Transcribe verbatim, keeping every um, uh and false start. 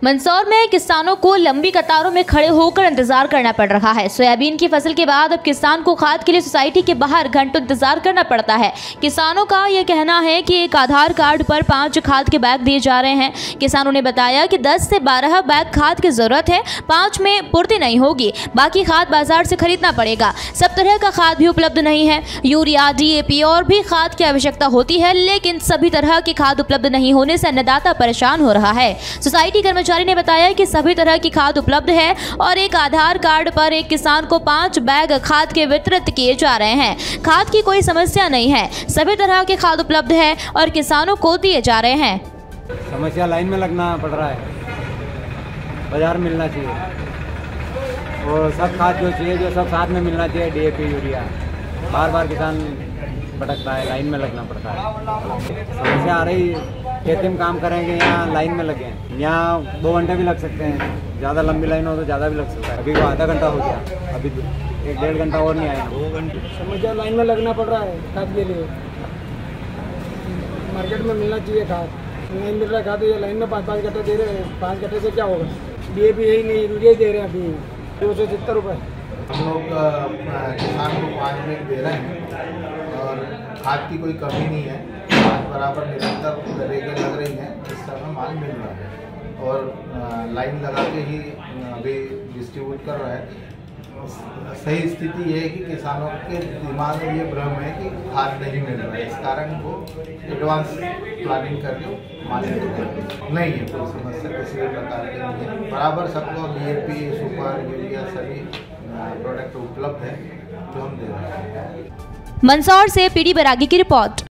मंदसौर में किसानों को लंबी कतारों में खड़े होकर इंतजार करना पड़ रहा है। सोयाबीन की फसल के बाद अब किसान को खाद के लिए सोसाइटी के बाहर घंटों इंतजार करना पड़ता है। किसानों का यह कहना है कि एक आधार कार्ड पर पांच खाद के बैग दिए जा रहे हैं। किसानों ने बताया कि दस से बारह बैग खाद की जरूरत है, पाँच में पूर्ति नहीं होगी, बाकी खाद बाजार से खरीदना पड़ेगा। सब तरह का खाद भी उपलब्ध नहीं है। यूरिया, डी ए पी और भी खाद की आवश्यकता होती है, लेकिन सभी तरह की खाद उपलब्ध नहीं होने से अन्नदाता परेशान हो रहा है। सोसाइटी कर्मचारी ने बताया कि सभी तरह की खाद उपलब्ध है और एक आधार कार्ड पर एक किसान को पांच बैग खाद के वितरित किए जा रहे हैं। खाद की कोई समस्या नहीं है, सभी तरह के खाद उपलब्ध है और किसानों को दिए जा रहे हैं। समस्या लाइन में लगना पड़ रहा है, बाजार मिलना चाहिए और सब खाद जो चाहिए जो सब साथ में मिलना चाहिए। डी ए पी, यूरिया बार बार किसान भटकता है, लाइन में लगना पड़ता है। समस्या आ रही, खेती में काम करेंगे यहाँ लाइन में लगे, यहाँ दो घंटे भी लग सकते हैं, ज़्यादा लंबी लाइन हो तो ज़्यादा भी लग सकता है। अभी वो आधा घंटा हो गया, अभी एक डेढ़ घंटा और नहीं आया। दो घंटे समस्या लाइन में लगना पड़ रहा है खाद के लिए। मार्केट में मिलना चाहिए खाद, नहीं मिल रहा है खाद। ये लाइन में पाँच पाँच घंटे दे रहे हैं, पाँच घंटे से क्या होगा? डी ए पी यही नहीं, यूरिया दे रहे हैं अभी दो सौ सत्तर रुपये। हम लोग किसान को पाँच मिनट दे रहे हैं और खाद की कोई कमी नहीं है। खाद बराबर निरंतर रेगें लग रही हैं, इस समय माल मिल रहा है और लाइन लगा के ही अभी डिस्ट्रीब्यूट कर रहा है। सही स्थिति ये है कि किसानों के दिमाग में ये भ्रम है कि खाद नहीं मिल रहा है, इस कारण वो एडवांस प्लानिंग करके माल नहीं है। कोई समस्या किसी भी प्रकार की नहीं है, बराबर सबको D A P, super, urea सभी प्रोडक्ट उपलब्ध है जो हम दे रहे हैं। मंदसौर से पी डी बैरागी की रिपोर्ट।